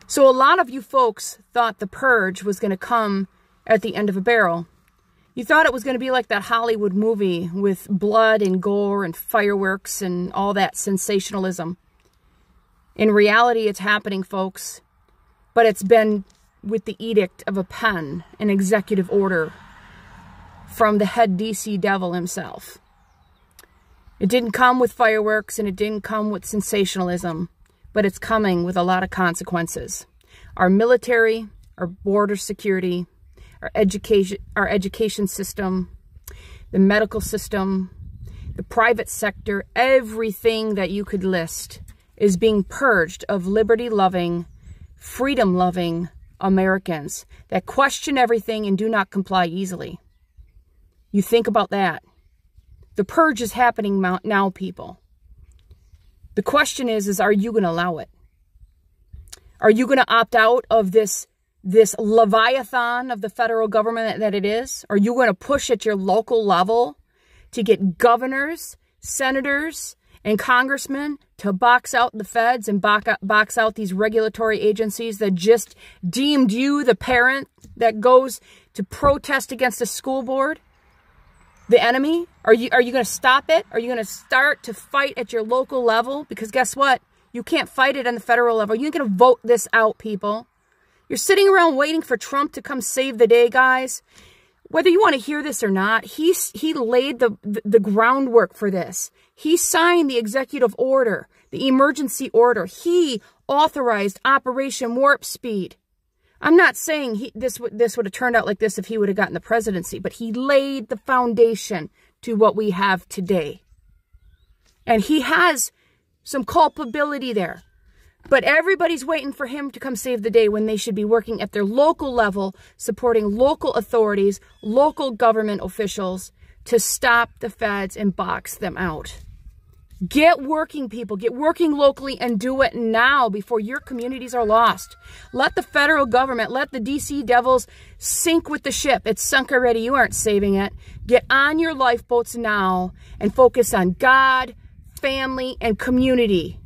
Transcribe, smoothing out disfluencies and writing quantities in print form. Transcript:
So a lot of you folks thought the purge was going to come at the end of a barrel. You thought it was going to be like that Hollywood movie with blood and gore and fireworks and all that sensationalism. In reality, it's happening, folks. But it's been with the edict of a pen, an executive order from the head DC devil himself. It didn't come with fireworks and it didn't come with sensationalism, but it's coming with a lot of consequences. Our military, our border security, our education system, the medical system, the private sector, everything that you could list is being purged of liberty-loving, freedom-loving Americans that question everything and do not comply easily. You think about that. The purge is happening now, people. The question is are you going to allow it? Are you going to opt out of this leviathan of the federal government that it is? Are you going to push at your local level to get governors, senators, and congressmen to box out the feds and box out these regulatory agencies that just deemed you the parent that goes to protest against a school board? The enemy? Are you going to stop it? Are you going to start to fight at your local level? Because guess what? You can't fight it on the federal level. You're going to vote this out, people. You're sitting around waiting for Trump to come save the day, guys. Whether you want to hear this or not, he laid the groundwork for this. He signed the executive order, the emergency order. He authorized Operation Warp Speed. I'm not saying this would have turned out like this if he would have gotten the presidency, but he laid the foundation to what we have today. And he has some culpability there. But everybody's waiting for him to come save the day when they should be working at their local level, supporting local authorities, local government officials to stop the feds and box them out. Get working, people. Get working locally and do it now before your communities are lost. Let the federal government, let the DC devils sink with the ship. It's sunk already. You aren't saving it. Get on your lifeboats now and focus on God, family, and community.